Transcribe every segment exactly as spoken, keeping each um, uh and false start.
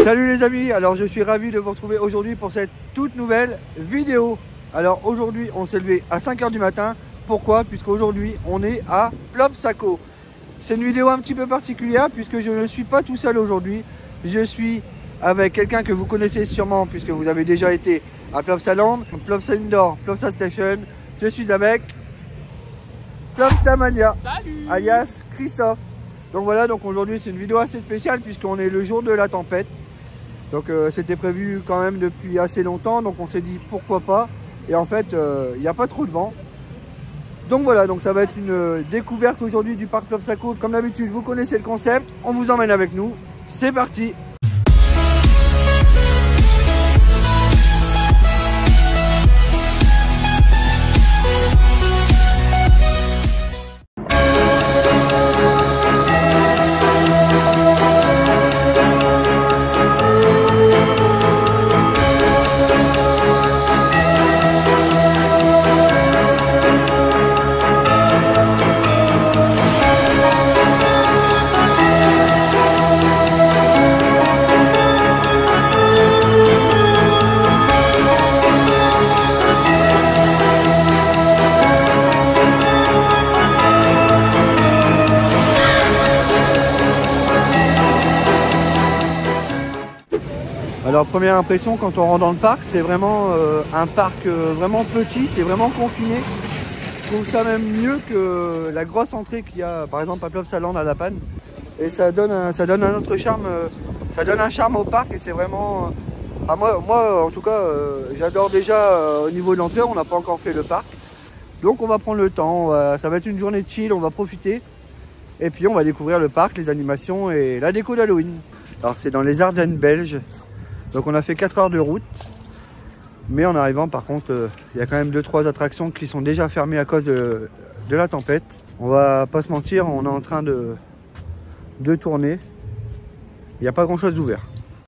Salut les amis, alors je suis ravi de vous retrouver aujourd'hui pour cette toute nouvelle vidéo. Alors aujourd'hui on s'est levé à cinq heures du matin. Pourquoi? Puisqu'aujourd'hui on est à Plopsaco. C'est une vidéo un petit peu particulière puisque je ne suis pas tout seul aujourd'hui. Je suis avec quelqu'un que vous connaissez sûrement puisque vous avez déjà été à Plopsaland, Plopsa Indoor, Plopsa Station. Je suis avec Plopsamania, alias Christophe. Donc voilà, donc aujourd'hui c'est une vidéo assez spéciale puisqu'on est le jour de la tempête. Donc euh, c'était prévu quand même depuis assez longtemps, donc on s'est dit pourquoi pas. Et en fait, il euh, n'y a pas trop de vent. Donc voilà, donc ça va être une euh, découverte aujourd'hui du parc Plopsaco. Comme d'habitude, vous connaissez le concept, on vous emmène avec nous. C'est parti! Alors première impression quand on rentre dans le parc, c'est vraiment euh, un parc euh, vraiment petit, c'est vraiment confiné. Je trouve ça même mieux que la grosse entrée qu'il y a par exemple à Plopsaland à La Panne. Et ça donne un, ça donne un autre charme, euh, ça donne un charme au parc et c'est vraiment... Euh, ah, moi, moi en tout cas euh, j'adore déjà euh, au niveau de l'entrée, on n'a pas encore fait le parc. Donc on va prendre le temps, va, ça va être une journée de chill, on va profiter. Et puis on va découvrir le parc, les animations et la déco d'Halloween. Alors c'est dans les Ardennes belges. Donc on a fait quatre heures de route, mais en arrivant par contre, il euh, y a quand même deux trois attractions qui sont déjà fermées à cause de, de la tempête. On va pas se mentir, on est en train de, de tourner, il n'y a pas grand chose d'ouvert.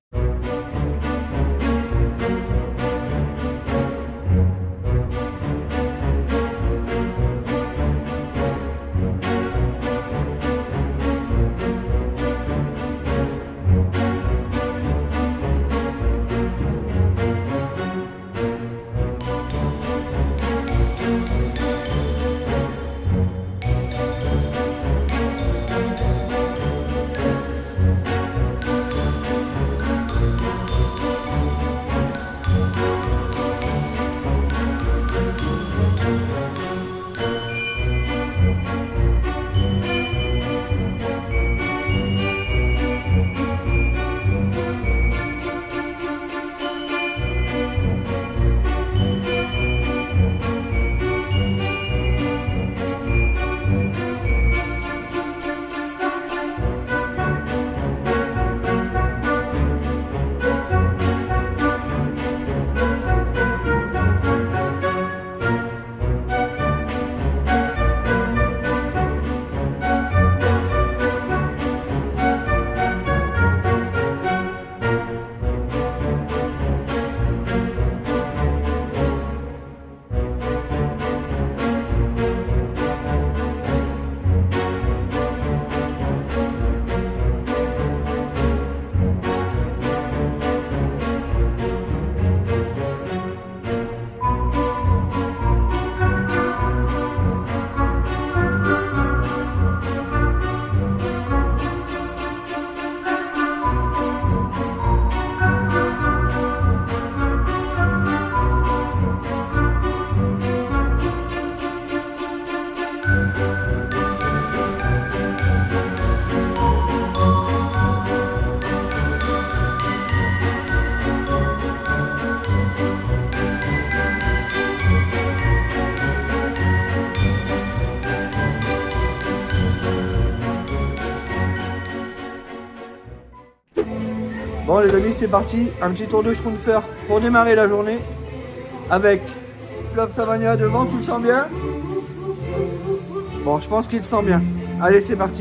Bon les amis, c'est parti, un petit tour de Schtroumpfer pour démarrer la journée avec Plopsamania devant, tu le sens bien? Bon, je pense qu'il le sent bien. Allez, c'est parti.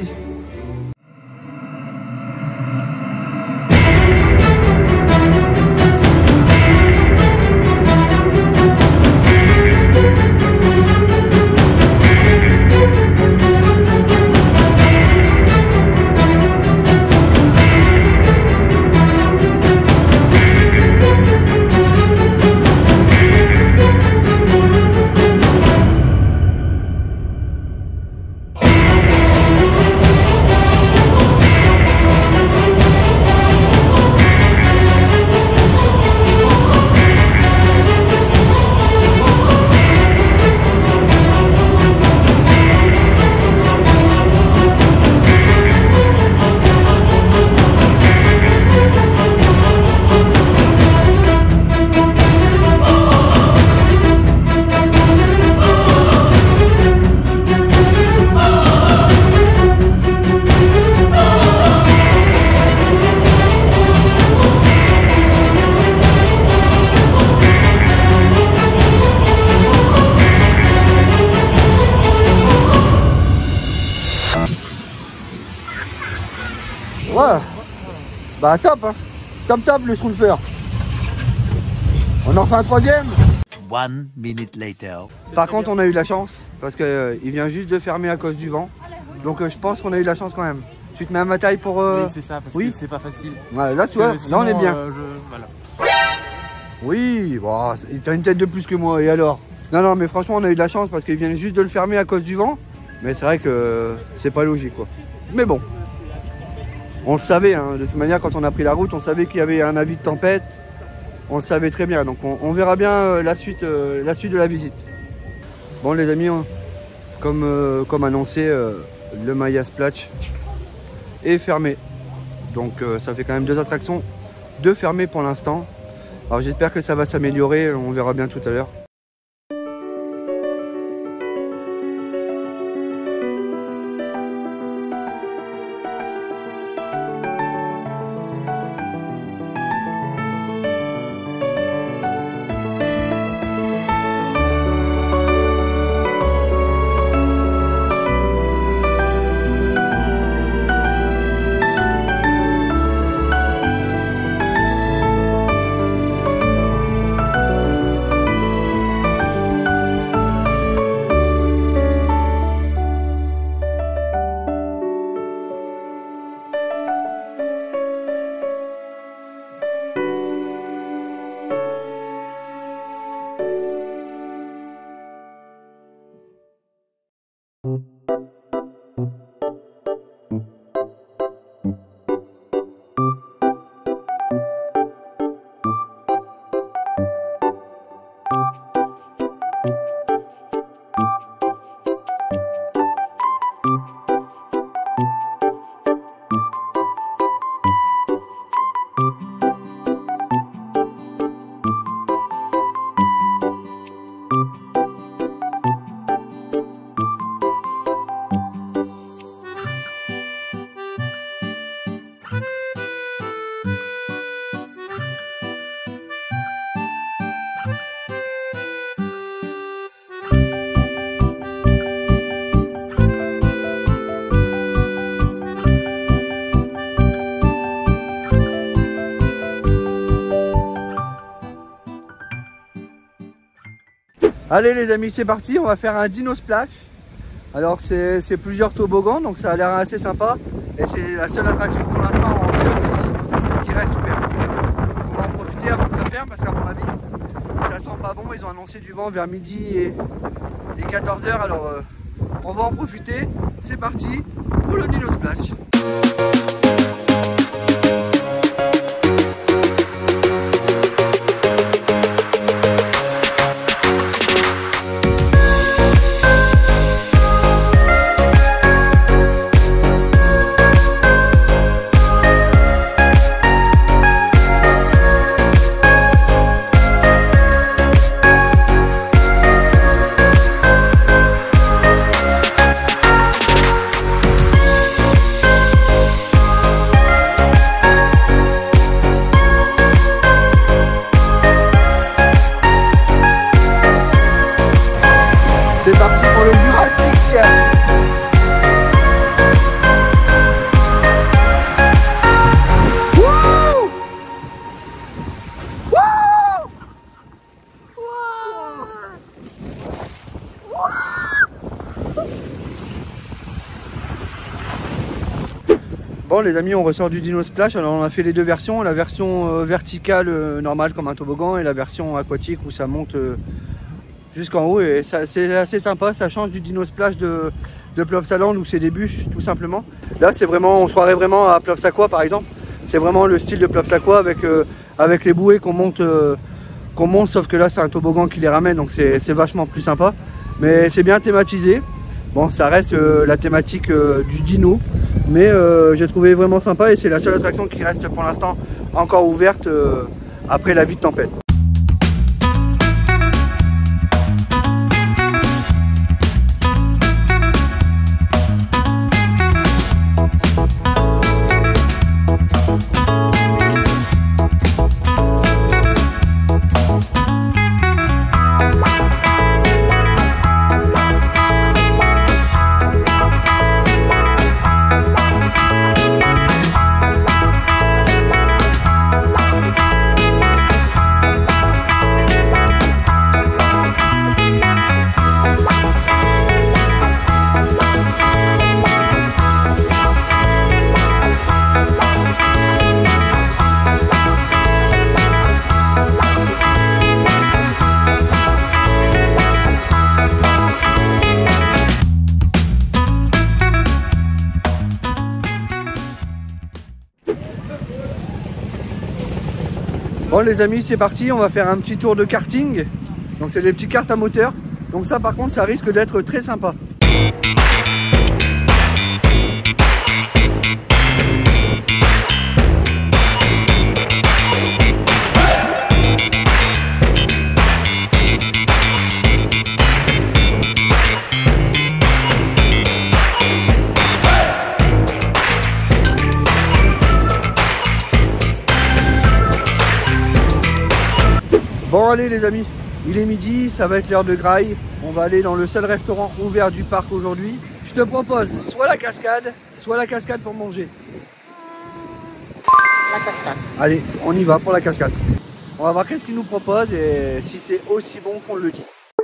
Bah top hein. Top top le Schtroumpfer. On en fait un troisième. One minute later. Par contre on a eu de la chance parce qu'il euh, vient juste de fermer à cause du vent. Donc euh, je pense qu'on a eu de la chance quand même. Tu te mets à ma taille pour... Euh... Oui c'est ça, parce oui. que c'est pas facile. Ouais, là tu vois, sinon, là on est bien. Euh, je... voilà. Oui, bon, t'as une tête de plus que moi, et alors? Non, non, mais franchement, on a eu de la chance parce qu'ils viennent juste de le fermer à cause du vent. Mais c'est vrai que c'est pas logique, quoi. Mais bon, on le savait, hein. De toute manière, quand on a pris la route, on savait qu'il y avait un avis de tempête. On le savait très bien, donc on, on verra bien euh, la, suite, euh, la suite de la visite. Bon, les amis, hein, comme, euh, comme annoncé, euh, le Maya Splash est fermé. Donc euh, ça fait quand même deux attractions, deux fermées pour l'instant. Alors j'espère que ça va s'améliorer, on verra bien tout à l'heure. Allez les amis, c'est parti, on va faire un dino splash. Alors c'est plusieurs toboggans, donc ça a l'air assez sympa. Et c'est la seule attraction pour l'instant en qui reste ouverte. On va en profiter avant que ça ferme parce qu'à mon avis, ça sent pas bon. Ils ont annoncé du vent vers midi et, et quatorze heures. Alors euh, on va en profiter. C'est parti pour le dino splash. C'est parti pour le Jurassique. Wouh! Wouh! Bon les amis, on ressort du Dino Splash. Alors on a fait les deux versions, la version euh, verticale euh, normale comme un toboggan et la version aquatique où ça monte euh, jusqu'en haut, et c'est assez sympa. Ça change du Dino Splash de, de Plopsaland où c'est des bûches tout simplement. Là c'est vraiment, on se croirait vraiment à Plopsaland par exemple. C'est vraiment le style de Plopsaland avec, euh, avec les bouées qu'on monte, euh, qu'on monte, sauf que là c'est un toboggan qui les ramène, donc c'est vachement plus sympa. Mais c'est bien thématisé. Bon, ça reste euh, la thématique euh, du dino, mais euh, j'ai trouvé vraiment sympa et c'est la seule attraction qui reste pour l'instant encore ouverte euh, après la vie de tempête. Bon les amis, c'est parti, on va faire un petit tour de karting. Donc c'est des petits karts à moteur. Donc ça par contre ça risque d'être très sympa. Bon allez les amis, il est midi, ça va être l'heure de graille. On va aller dans le seul restaurant ouvert du parc aujourd'hui. Je te propose soit la cascade, soit la cascade pour manger. La cascade. Allez, on y va pour la cascade. On va voir qu'est-ce qu'il nous propose et si c'est aussi bon qu'on le dit.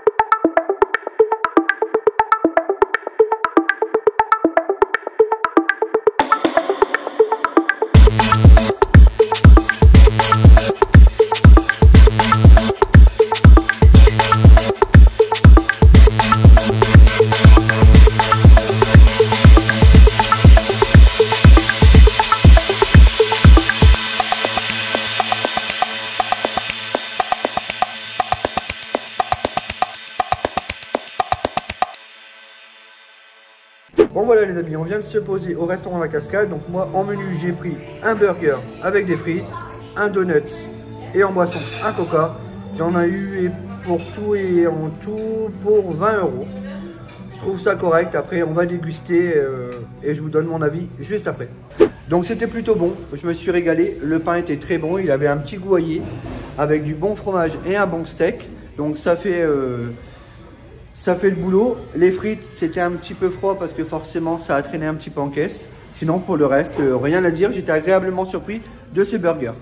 Bon voilà les amis, on vient de se poser au restaurant La Cascade. Donc moi en menu j'ai pris un burger avec des frites, un donut et en boisson un coca. J'en ai eu et pour tout et en tout pour vingt euros. Je trouve ça correct, après on va déguster euh, et je vous donne mon avis juste après. Donc c'était plutôt bon, je me suis régalé, le pain était très bon, il avait un petit goût aillé avec du bon fromage et un bon steak. Donc ça fait... Euh, Ça fait le boulot. Les frites, c'était un petit peu froid parce que forcément, ça a traîné un petit peu en caisse. Sinon, pour le reste, euh, rien à dire. J'étais agréablement surpris de ce burger.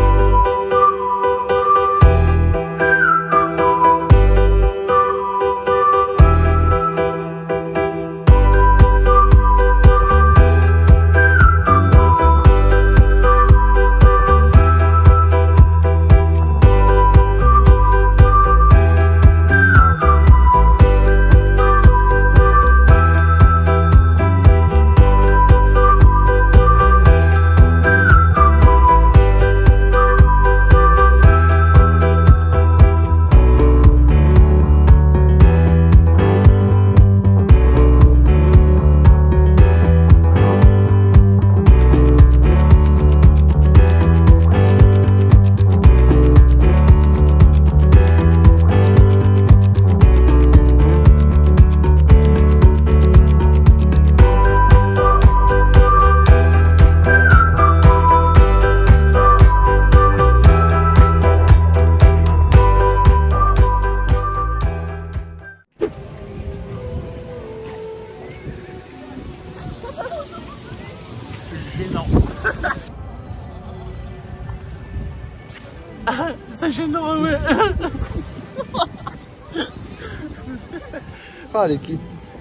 Gênant. Ah, c'est gênant, ouais. Ah l'équipe.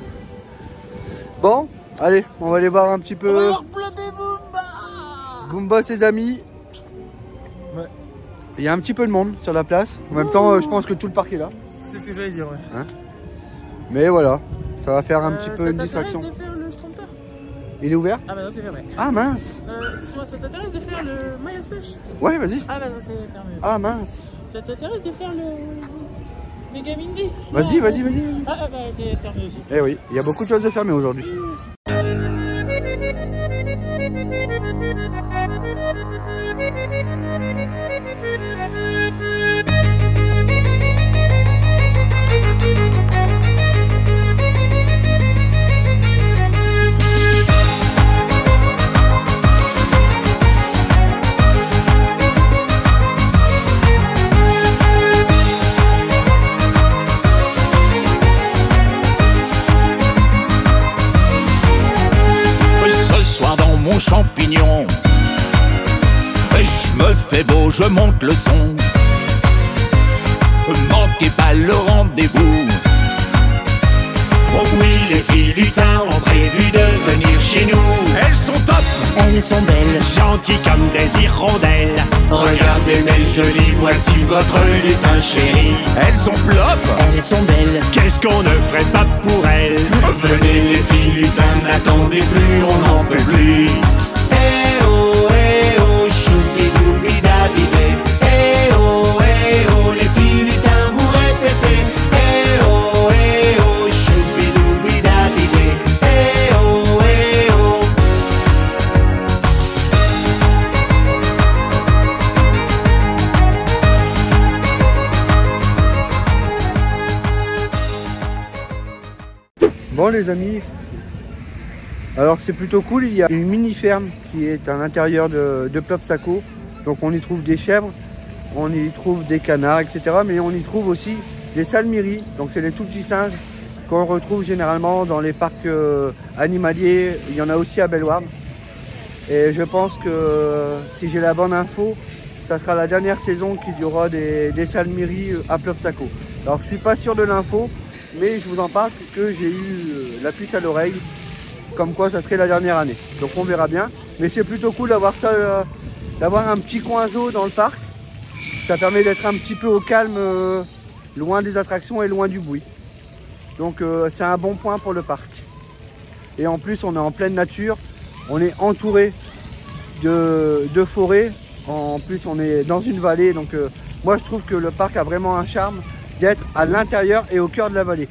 Bon, allez, on va aller voir un petit peu. On va leur plomber Bumba. Bumba, ses amis. Ouais. Il y a un petit peu de monde sur la place. En même temps, euh, je pense que tout le parc est là. C'est ce que j'allais dire, ouais. Hein, mais voilà, ça va faire un euh, petit peu une distraction. De faire le Schtroumpfer. Il est ouvert? Ah bah non, c'est fermé. Ah mince. Euh, ça t'intéresse de faire le Maya Splash? Ouais, vas-y. Ah bah non, c'est fermé aussi. Ah mince. Ça t'intéresse de faire le Mega Mindy? Vas-y, vas-y, vas-y. Ah, ah bah c'est fermé aussi. Eh oui, il y a beaucoup de choses de fermer aujourd'hui. Mon champignon, et je me fais beau, je monte le son. Manquez pas le rendez-vous. Oh oui, les filles lutins ont prévu de venir chez nous. Elles sont top, elles sont belles, gentilles comme des hirondelles. Regardez mes jolies, voici votre lutin chéri. Elles sont plop, elles sont belles, qu'est-ce qu'on ne ferait pas pour elles? Venez les filles lutins, n'attendez plus, on n'en peut plus. Eh oh, eh oh, choupi doubi dabidé. Eh Bon les amis, alors c'est plutôt cool, il y a une mini ferme qui est à l'intérieur de, de Plopsaco. Donc on y trouve des chèvres, on y trouve des canards, et cetera. Mais on y trouve aussi des salmiris, donc c'est les tout petits singes qu'on retrouve généralement dans les parcs euh, animaliers. Il y en a aussi à Bellewaerde. Et je pense que si j'ai la bonne info, ça sera la dernière saison qu'il y aura des, des salmiris à Plopsaco. Alors je suis pas sûr de l'info, mais je vous en parle puisque j'ai eu la puce à l'oreille, comme quoi ça serait la dernière année. Donc on verra bien. Mais c'est plutôt cool d'avoir ça, euh, d'avoir un petit coin zoo dans le parc. Ça permet d'être un petit peu au calme, euh, loin des attractions et loin du bruit. Donc euh, c'est un bon point pour le parc. Et en plus on est en pleine nature, on est entouré de, de forêts. En plus on est dans une vallée, donc euh, moi je trouve que le parc a vraiment un charme d'être à l'intérieur et au cœur de la vallée.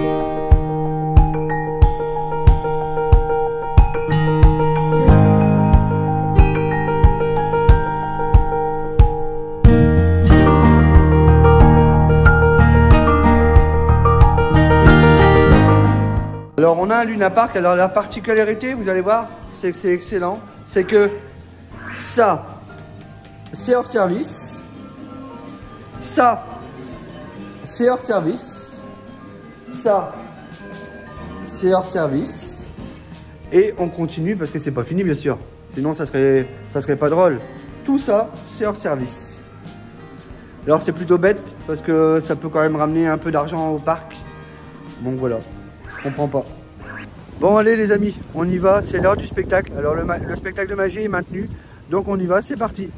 Alors on a un Luna Park, alors la particularité, vous allez voir, c'est que c'est excellent, c'est que ça, c'est hors service, ça, c'est hors service, ça, c'est hors service, et on continue parce que c'est pas fini bien sûr, sinon ça serait, ça serait pas drôle. Tout ça, c'est hors service. Alors c'est plutôt bête parce que ça peut quand même ramener un peu d'argent au parc. Bon voilà, je comprends pas. Bon allez les amis, on y va, c'est l'heure du spectacle. Alors le, le spectacle de magie est maintenu, donc on y va, c'est parti.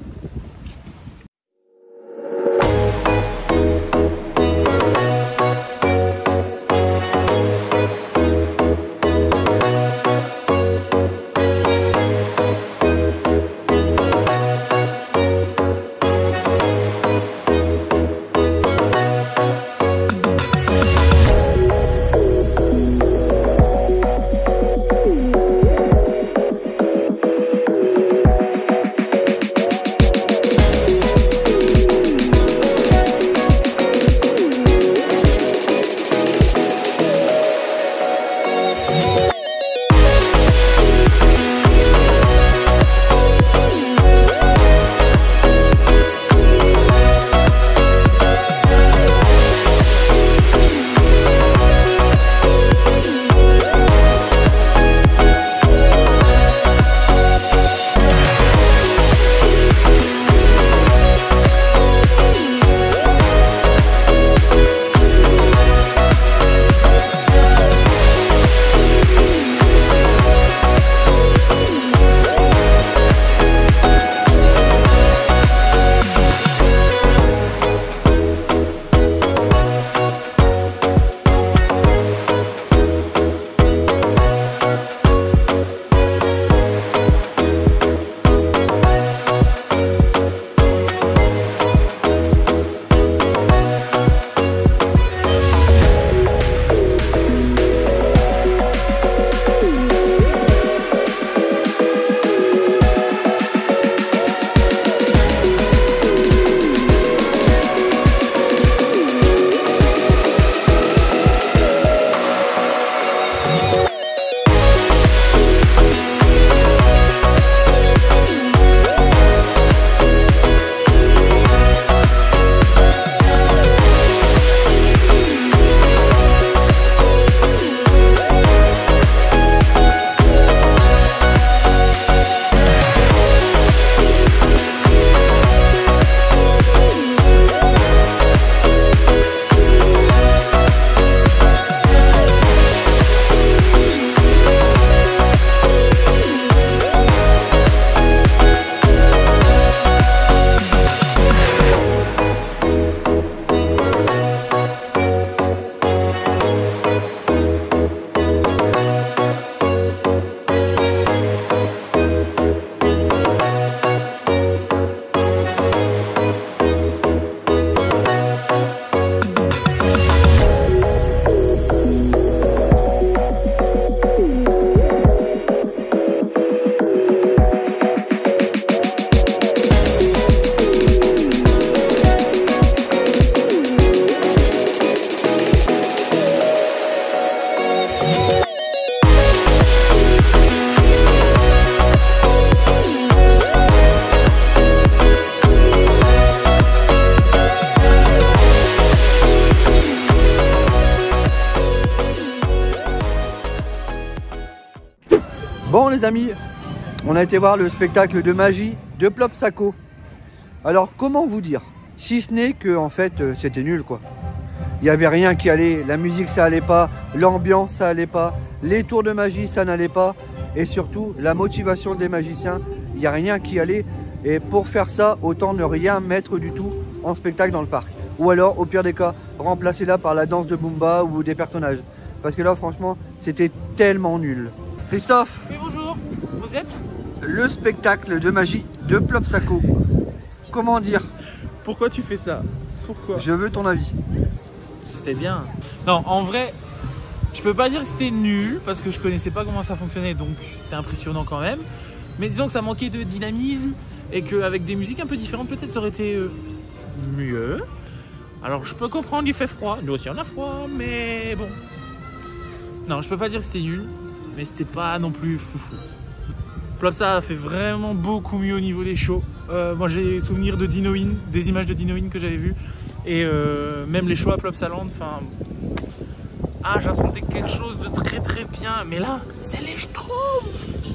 Bon les amis, on a été voir le spectacle de magie de Plopsaco. Alors comment vous dire? Si ce n'est que en fait c'était nul quoi. Il n'y avait rien qui allait, la musique ça allait pas, l'ambiance ça allait pas, les tours de magie ça n'allait pas, et surtout la motivation des magiciens, il n'y a rien qui allait. Et pour faire ça, autant ne rien mettre du tout en spectacle dans le parc. Ou alors au pire des cas, remplacer là par la danse de Bumba ou des personnages. Parce que là franchement, c'était tellement nul. Christophe, Oui, bonjour. Vous êtes? le spectacle de magie de Plopsaco. Comment dire? Pourquoi tu fais ça? Pourquoi? Je veux ton avis. C'était bien. Non, en vrai, je peux pas dire que c'était nul parce que je connaissais pas comment ça fonctionnait, donc c'était impressionnant quand même. Mais disons que ça manquait de dynamisme et qu'avec des musiques un peu différentes, peut-être ça aurait été euh, mieux. Alors je peux comprendre, il fait froid. Nous aussi on a froid, mais bon. Non, je peux pas dire que c'était nul, mais c'était pas non plus foufou. Plopsa a fait vraiment beaucoup mieux au niveau des shows. Euh, moi j'ai souvenir de Dinoin, des images de Dinoin que j'avais vues. Et euh, même les shows à Plopsaland, enfin... Ah, j'attendais quelque chose de très très bien, mais là, c'est les Schtroumpfs.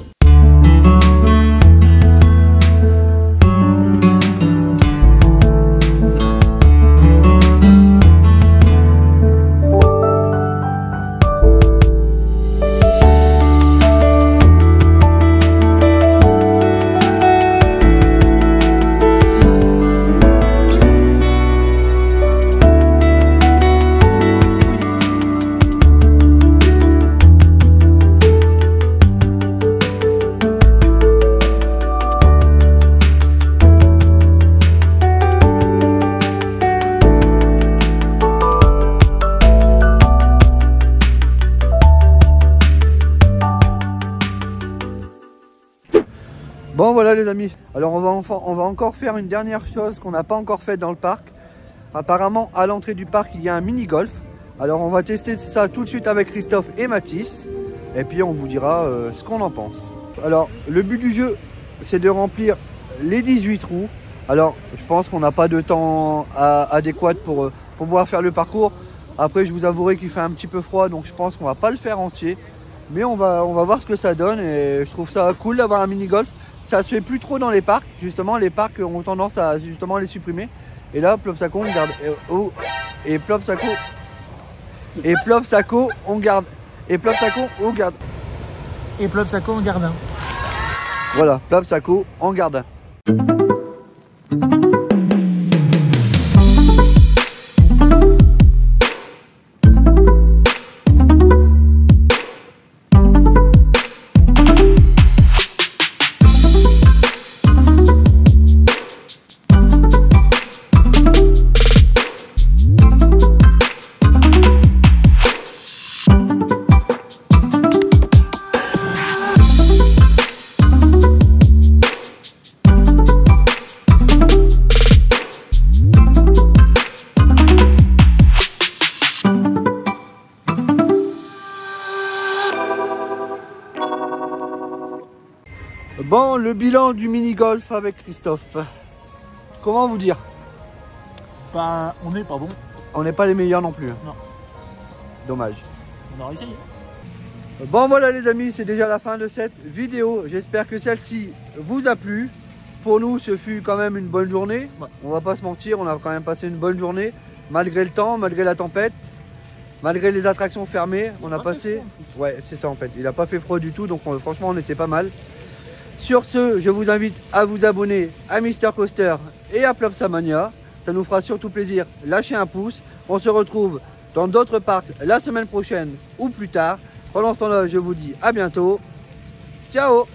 Bon voilà les amis, alors on va, enfin, on va encore faire une dernière chose qu'on n'a pas encore faite dans le parc. Apparemment à l'entrée du parc il y a un mini-golf. Alors on va tester ça tout de suite avec Christophe et Mathis. Et puis on vous dira euh, ce qu'on en pense. Alors le but du jeu c'est de remplir les dix-huit trous. Alors je pense qu'on n'a pas de temps à, adéquat pour, pour pouvoir faire le parcours. Après je vous avouerai qu'il fait un petit peu froid, donc je pense qu'on va pas le faire entier. Mais on va, on va voir ce que ça donne et je trouve ça cool d'avoir un mini-golf. Ça se fait plus trop dans les parcs, justement les parcs ont tendance à justement les supprimer. Et là Plopsaco on garde. Et, oh, et Plopsaco. Et Plopsaco on garde. Et Plopsaco on garde. Et Plopsaco en garde un. Voilà, Plopsaco en garde un. Bon, le bilan du mini-golf avec Christophe. Comment vous dire? Ben, on n'est pas bon. On n'est pas les meilleurs non plus. Non. Dommage. On aura essayé. Bon voilà les amis, c'est déjà la fin de cette vidéo. J'espère que celle-ci vous a plu. Pour nous, ce fut quand même une bonne journée. Ouais. On va pas se mentir, on a quand même passé une bonne journée. Malgré le temps, malgré la tempête, malgré les attractions fermées, on a passé... Ouais, c'est ça en fait. Il n'a pas fait froid du tout, donc on, franchement on était pas mal. Sur ce, je vous invite à vous abonner à Mister Coaster et à Plopsamania. Ça nous fera surtout plaisir. Lâchez un pouce. On se retrouve dans d'autres parcs la semaine prochaine ou plus tard. Pendant ce temps-là, je vous dis à bientôt. Ciao!